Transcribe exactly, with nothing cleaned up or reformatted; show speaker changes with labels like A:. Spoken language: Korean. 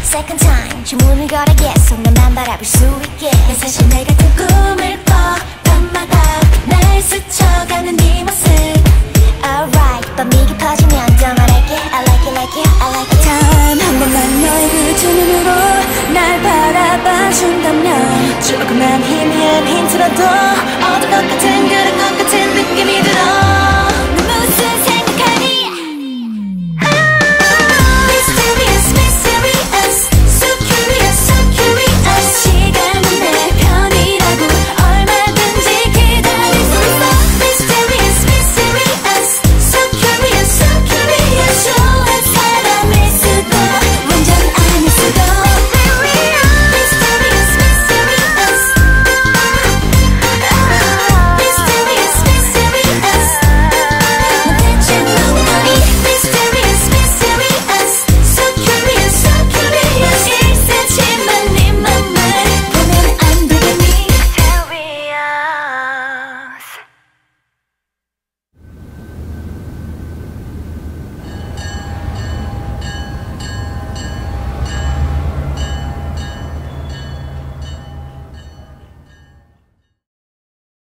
A: second time 주문을 걸어야겠어 너만 바라볼 수 있게 난 사실 내 같은 꿈을 꿔 밤마다 날 스쳐가는 네 모습 Alright 밤이 깊어지면 더 말할게 I like it like it I like it
B: 단 한 번만 너의 그 두 눈으로 날 바라봐준다면 조금만 희미한 힌트라도 얻을 것 같은 그럴 것 같은